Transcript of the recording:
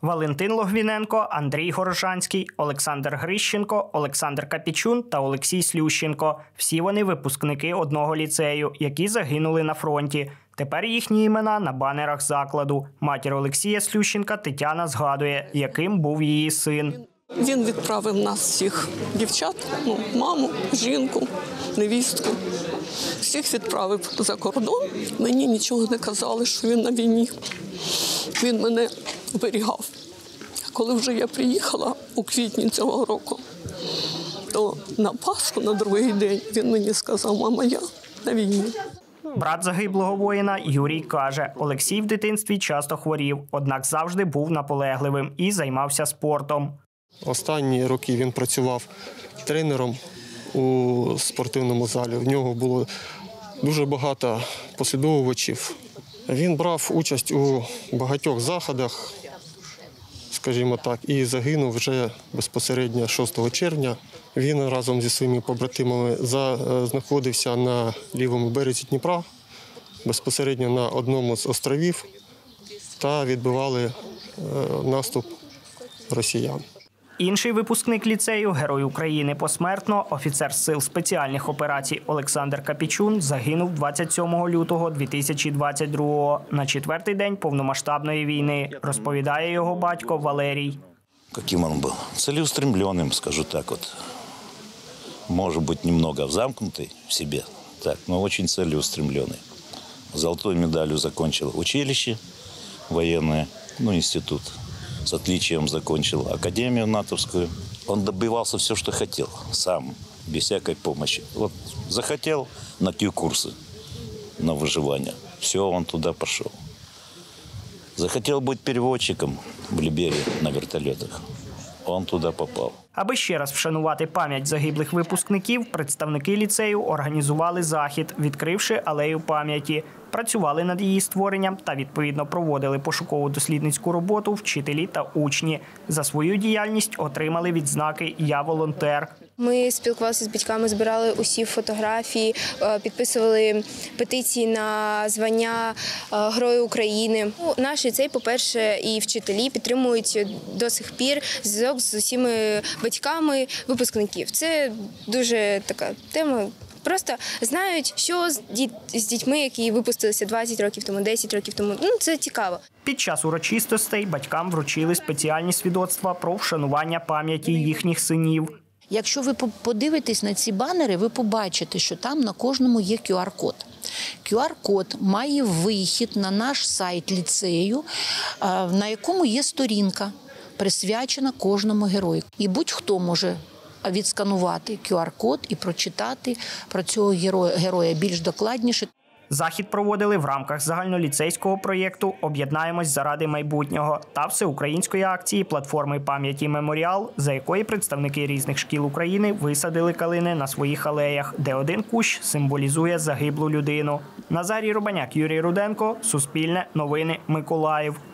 Валентин Логвіненко, Андрій Горожанський, Олександр Грищенко, Олександр Капічун та Олексій Слющенко. Всі вони випускники одного ліцею, які загинули на фронті. Тепер їхні імена на банерах закладу. Матір Олексія Слющенка Тетяна згадує, яким був її син. Він відправив нас всіх дівчат, маму, жінку, невістку. Всіх відправив за кордон. Мені нічого не казали, що він на війні. Він мене оберігав. Коли вже я приїхала у квітні цього року, то на Пасху, на другий день, він мені сказав: мама, я на війні. Брат загиблого воїна Юрій каже, Олексій в дитинстві часто хворів, однак завжди був наполегливим і займався спортом. Останні роки він працював тренером у спортивному залі. В нього було дуже багато послідовувачів. Він брав участь у багатьох заходах, скажімо так, і загинув вже безпосередньо 6 червня. Він разом зі своїми побратимами знаходився на лівому березі Дніпра, безпосередньо на одному з островів, та відбивали наступ росіян. Інший випускник ліцею, Герой України посмертно, офіцер Сил спеціальних операцій Олександр Капічун загинув 27 лютого 2022-го, на 4-й день повномасштабної війни, розповідає його батько Валерій. Каким он был? Целеустремленным, скажу так вот. Может быть, немного замкнутый в себе, так, но очень целеустремленный. Золотой медалью закончил училище военное, институт. С отличием закончил академию натовскую. Он добивался все, что хотел, сам, без всякой помощи. Вот захотел на Q-курсы, на выживание. Все, он туда пошел. Захотел быть переводчиком в Либерии на вертолетах. Он туди попав. Аби ще раз вшанувати пам'ять загиблих випускників, представники ліцею організували захід, відкривши алею пам'яті. Працювали над її створенням та, відповідно, проводили пошуково-дослідницьку роботу вчителі та учні. За свою діяльність отримали відзнаки «Я волонтер». Ми спілкувалися з батьками, збирали усі фотографії, підписували петиції на звання Герою України. Наш ліцей, по-перше, і вчителі підтримують до сих пір зв'язок з усіма батьками випускників. Це дуже така тема. Просто знають, що з дітьми, які випустилися 20 років тому, 10 років тому. Це цікаво. Під час урочистостей батькам вручили спеціальні свідоцтва про вшанування пам'яті їхніх синів. Якщо ви подивитесь на ці банери, ви побачите, що там на кожному є QR-код. QR-код має вихід на наш сайт ліцею, на якому є сторінка, присвячена кожному герою. І будь-хто може відсканувати QR-код і прочитати про цього героя більш докладніше. Захід проводили в рамках загальноліцейського проєкту «Об'єднаємось заради майбутнього» та всеукраїнської акції платформи пам'яті «Меморіал», за якої представники різних шкіл України висадили калини на своїх алеях, де один кущ символізує загиблу людину. Назарій Рубаняк, Юрій Руденко, Суспільне, Новини, Миколаїв.